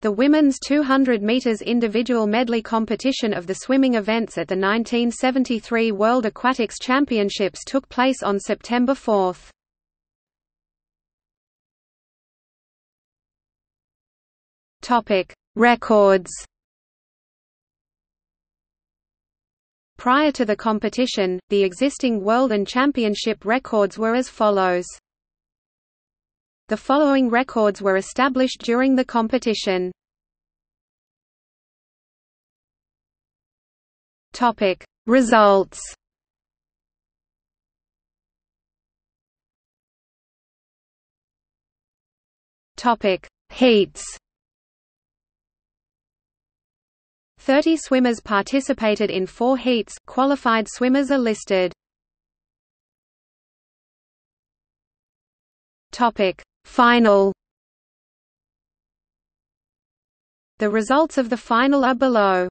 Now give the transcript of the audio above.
The women's 200 meters individual medley competition of the swimming events at the 1973 World Aquatics Championships took place on September 4. Topic: Records. Prior to the competition, the existing world and championship records were as follows. The following records were established during the competition. Topic: Results. Topic: Heats. 30 swimmers participated in 4 heats. Qualified swimmers are listed. Topic: Final. The results of the final are below.